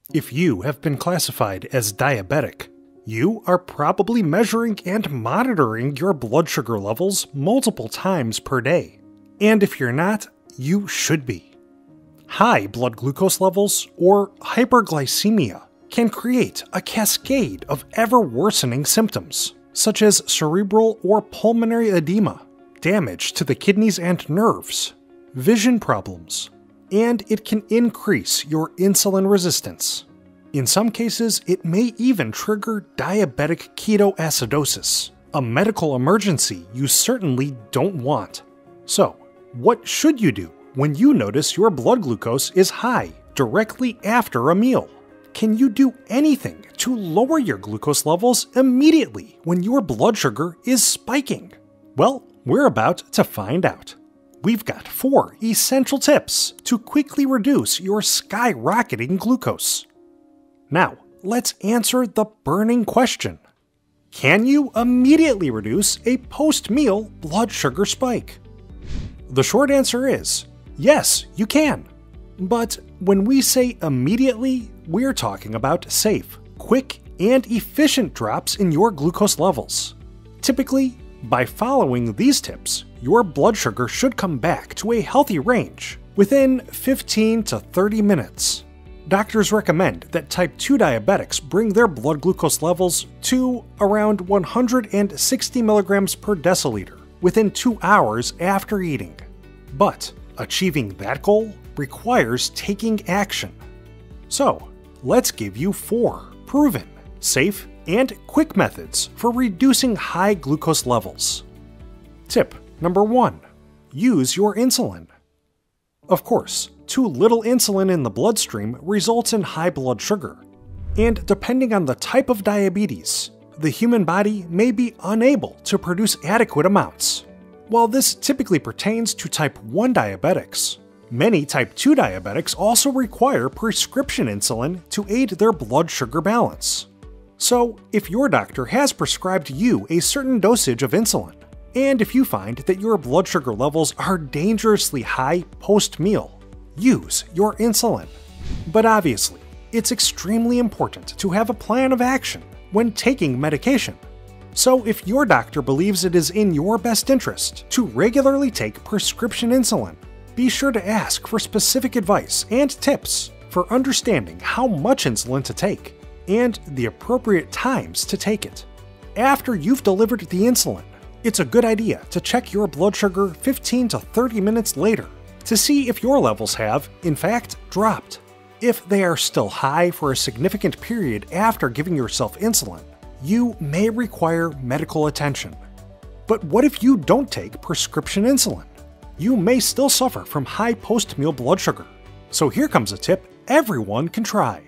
If you have been classified as diabetic, you are probably measuring and monitoring your blood sugar levels multiple times per day. And if you're not, you should be. High blood glucose levels, or hyperglycemia, can create a cascade of ever-worsening symptoms, such as cerebral or pulmonary edema, damage to the kidneys and nerves, vision problems, and it can increase your insulin resistance. In some cases, it may even trigger diabetic ketoacidosis, a medical emergency you certainly don't want. So, what should you do when you notice your blood glucose is high directly after a meal? Can you do anything to lower your glucose levels immediately when your blood sugar is spiking? Well, we're about to find out. We've got 4 essential tips to quickly reduce your skyrocketing glucose. Now, let's answer the burning question. Can you immediately reduce a post-meal blood sugar spike? The short answer is, yes, you can. But when we say immediately, we're talking about safe, quick, and efficient drops in your glucose levels. Typically, by following these tips, your blood sugar should come back to a healthy range within 15 to 30 minutes. Doctors recommend that type 2 diabetics bring their blood glucose levels to around 160 milligrams per deciliter within 2 hours after eating. But achieving that goal requires taking action. So, let's give you 4 proven, safe, and quick methods for reducing high glucose levels. Tip number 1. Use your insulin. Of course, too little insulin in the bloodstream results in high blood sugar. And depending on the type of diabetes, the human body may be unable to produce adequate amounts. While this typically pertains to type 1 diabetics, many type 2 diabetics also require prescription insulin to aid their blood sugar balance. So, if your doctor has prescribed you a certain dosage of insulin, and if you find that your blood sugar levels are dangerously high post-meal, use your insulin. But obviously, it's extremely important to have a plan of action when taking medication. So if your doctor believes it is in your best interest to regularly take prescription insulin, be sure to ask for specific advice and tips for understanding how much insulin to take and the appropriate times to take it. After you've delivered the insulin, it's a good idea to check your blood sugar 15 to 30 minutes later to see if your levels have, in fact, dropped. If they are still high for a significant period after giving yourself insulin, you may require medical attention. But what if you don't take prescription insulin? You may still suffer from high post-meal blood sugar. So here comes a tip everyone can try.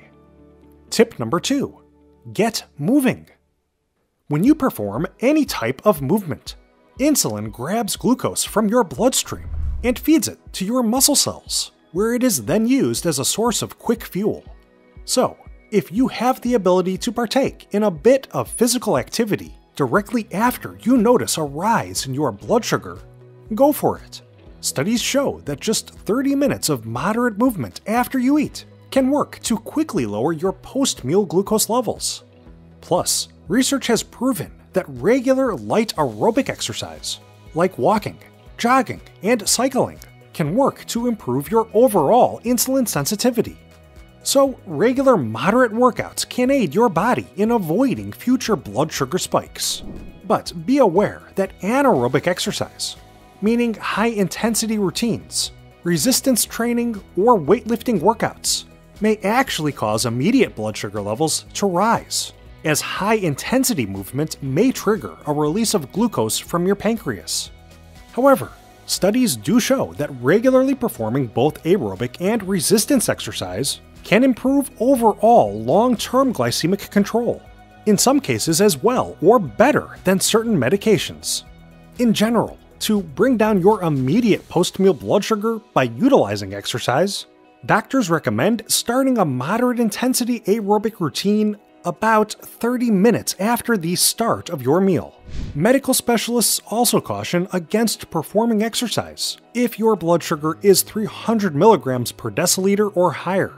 Tip number 2. Get moving. When you perform any type of movement, insulin grabs glucose from your bloodstream and feeds it to your muscle cells, where it is then used as a source of quick fuel. So, if you have the ability to partake in a bit of physical activity directly after you notice a rise in your blood sugar, go for it. Studies show that just 30 minutes of moderate movement after you eat can work to quickly lower your post-meal glucose levels. Plus, research has proven that regular light aerobic exercise, like walking, jogging, and cycling, can work to improve your overall insulin sensitivity. So, regular moderate workouts can aid your body in avoiding future blood sugar spikes. But be aware that anaerobic exercise, meaning high-intensity routines, resistance training, or weightlifting workouts, may actually cause immediate blood sugar levels to rise, as high-intensity movement may trigger a release of glucose from your pancreas. However, studies do show that regularly performing both aerobic and resistance exercise can improve overall long-term glycemic control, in some cases as well or better than certain medications. In general, to bring down your immediate post-meal blood sugar by utilizing exercise, doctors recommend starting a moderate-intensity aerobic routine about 30 minutes after the start of your meal. Medical specialists also caution against performing exercise if your blood sugar is 300 milligrams per deciliter or higher.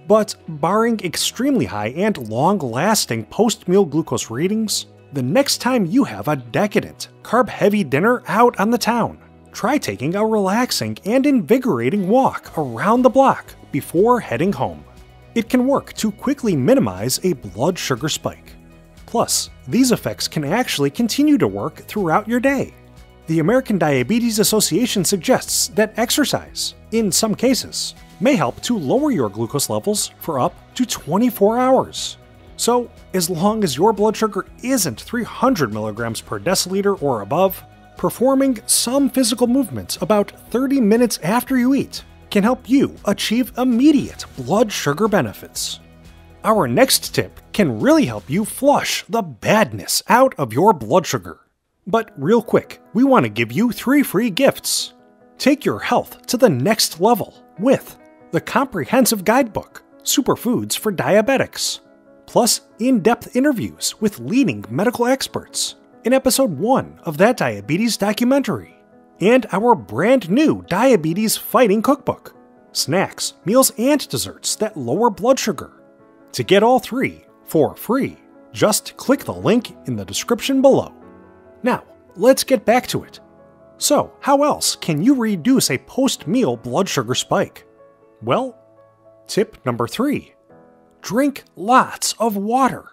But barring extremely high and long-lasting post-meal glucose readings, the next time you have a decadent, carb-heavy dinner out on the town, try taking a relaxing and invigorating walk around the block before heading home. It can work to quickly minimize a blood sugar spike. Plus, these effects can actually continue to work throughout your day. The American Diabetes Association suggests that exercise, in some cases, may help to lower your glucose levels for up to 24 hours. So, as long as your blood sugar isn't 300 milligrams per deciliter or above, performing some physical movements about 30 minutes after you eat can help you achieve immediate blood sugar benefits. Our next tip can really help you flush the badness out of your blood sugar. But real quick, we want to give you 3 free gifts. Take your health to the next level with the comprehensive guidebook, Superfoods for Diabetics, plus in-depth interviews with leading medical experts in episode 1 of that diabetes documentary, and our brand new Diabetes Fighting Cookbook, snacks, meals, and desserts that lower blood sugar. To get all 3 for free, just click the link in the description below. Now, let's get back to it. So, how else can you reduce a post-meal blood sugar spike? Well, tip number 3. Drink lots of water.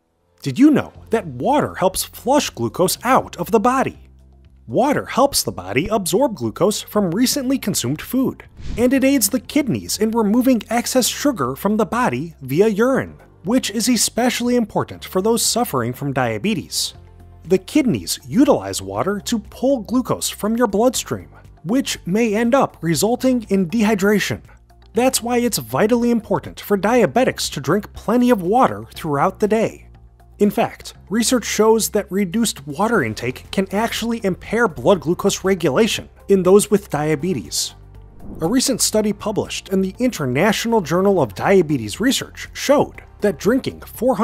Did you know that water helps flush glucose out of the body? Water helps the body absorb glucose from recently consumed food, and it aids the kidneys in removing excess sugar from the body via urine, which is especially important for those suffering from diabetes. The kidneys utilize water to pull glucose from your bloodstream, which may end up resulting in dehydration. That's why it's vitally important for diabetics to drink plenty of water throughout the day. In fact, research shows that reduced water intake can actually impair blood glucose regulation in those with diabetes. A recent study published in the International Journal of Diabetes Research showed that drinking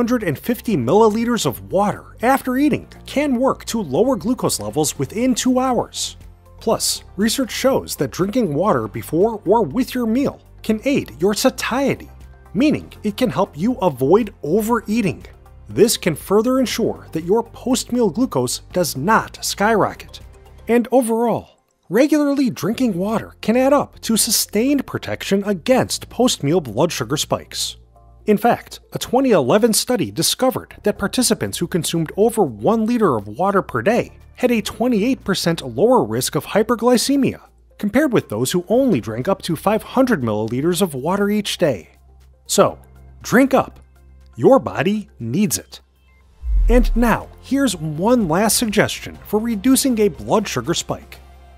450 milliliters of water after eating can work to lower glucose levels within 2 hours. Plus, research shows that drinking water before or with your meal can aid your satiety, meaning it can help you avoid overeating. This can further ensure that your post-meal glucose does not skyrocket. And overall, regularly drinking water can add up to sustained protection against post-meal blood sugar spikes. In fact, a 2011 study discovered that participants who consumed over 1 liter of water per day had a 28% lower risk of hyperglycemia, compared with those who only drank up to 500 milliliters of water each day. So, drink up. Your body needs it. And now, here's one last suggestion for reducing a blood sugar spike.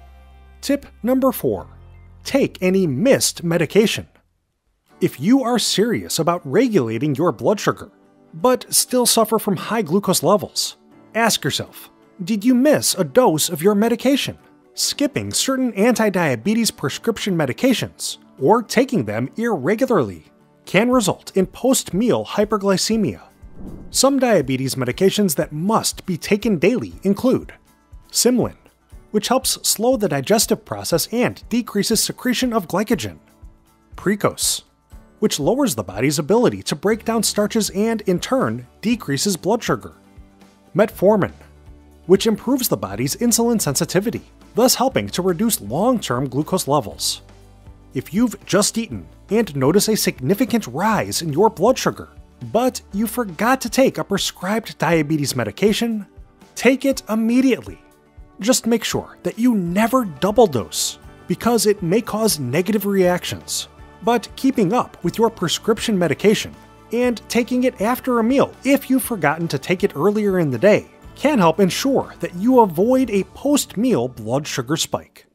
Tip number 4. Take any missed medication. If you are serious about regulating your blood sugar, but still suffer from high glucose levels, ask yourself, did you miss a dose of your medication? Skipping certain anti-diabetes prescription medications, or taking them irregularly, can result in post-meal hyperglycemia. Some diabetes medications that must be taken daily include Insulin, which helps slow the digestive process and decreases secretion of glycogen, Precose, which lowers the body's ability to break down starches and, in turn, decreases blood sugar, Metformin, which improves the body's insulin sensitivity, thus helping to reduce long-term glucose levels. If you've just eaten and notice a significant rise in your blood sugar, but you forgot to take a prescribed diabetes medication, take it immediately. Just make sure that you never double dose, because it may cause negative reactions. But keeping up with your prescription medication and taking it after a meal if you've forgotten to take it earlier in the day can help ensure that you avoid a post-meal blood sugar spike.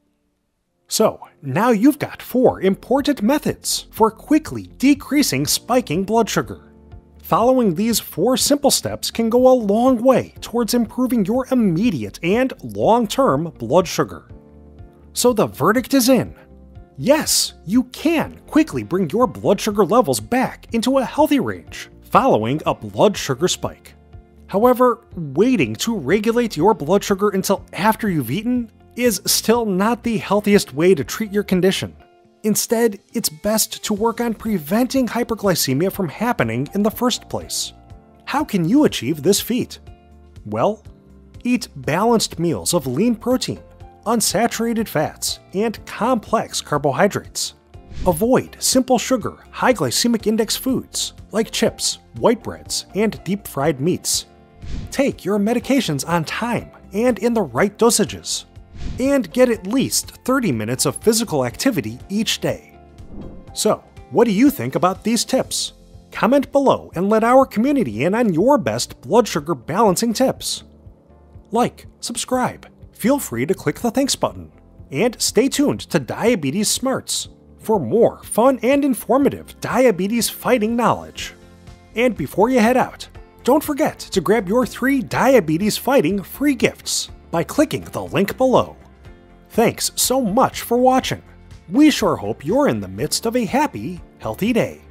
So, now you've got 4 important methods for quickly decreasing spiking blood sugar. Following these 4 simple steps can go a long way towards improving your immediate and long-term blood sugar. So the verdict is in. Yes, you can quickly bring your blood sugar levels back into a healthy range following a blood sugar spike. However, waiting to regulate your blood sugar until after you've eaten is still not the healthiest way to treat your condition. Instead, it's best to work on preventing hyperglycemia from happening in the first place. How can you achieve this feat? Well, eat balanced meals of lean protein, unsaturated fats, and complex carbohydrates. Avoid simple sugar, high glycemic index foods like chips, white breads, and deep-fried meats. Take your medications on time and in the right dosages. And get at least 30 minutes of physical activity each day. So, what do you think about these tips? Comment below and let our community in on your best blood sugar balancing tips. Like, subscribe, feel free to click the thanks button, and stay tuned to Diabetes Smarts for more fun and informative diabetes fighting knowledge. And before you head out, don't forget to grab your 3 diabetes fighting free gifts by clicking the link below. Thanks so much for watching. We sure hope you're in the midst of a happy, healthy day.